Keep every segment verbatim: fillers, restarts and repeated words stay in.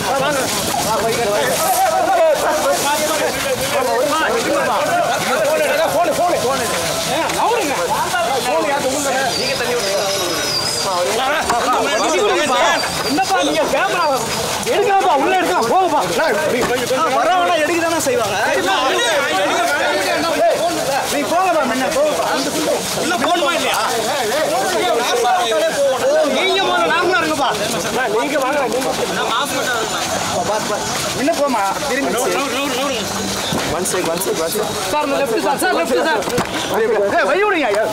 என்னப்பா நீங்க கேமரா எடுக்காமப்பா உள்ள எடுக்கலாம் போங்கப்பா வரவனா எடுக்க தானே செய்வாங்க நீ போங்கப்பா முன்ன போங்கப்பா உள்ள போணுமா இல்லையா நீங்க போங்க நாமளா இருங்கப்பா நீங்க வாங்க நான் மாஸ் மட்டும் பாஸ் பாஸ் முன்ன போமா திரும்பி one check one check one check sir left sir sir left sir ஏய் வை விடுங்க ஐயா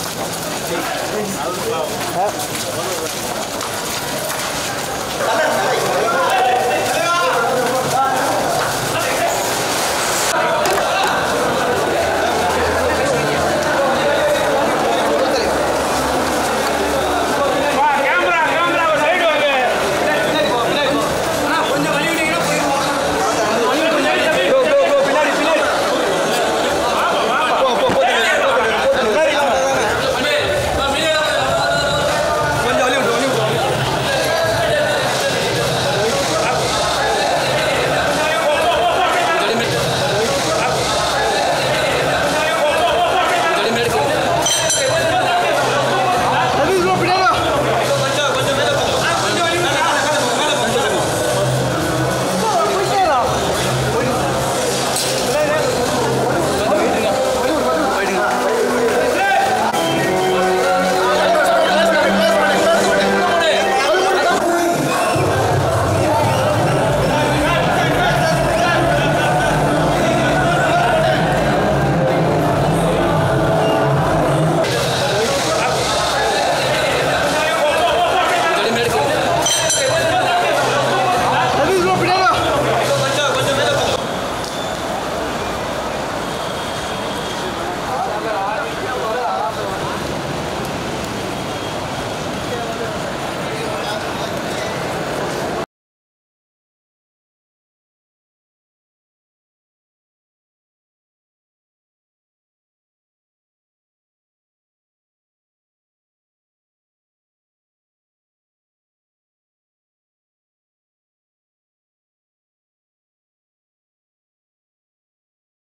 Hả?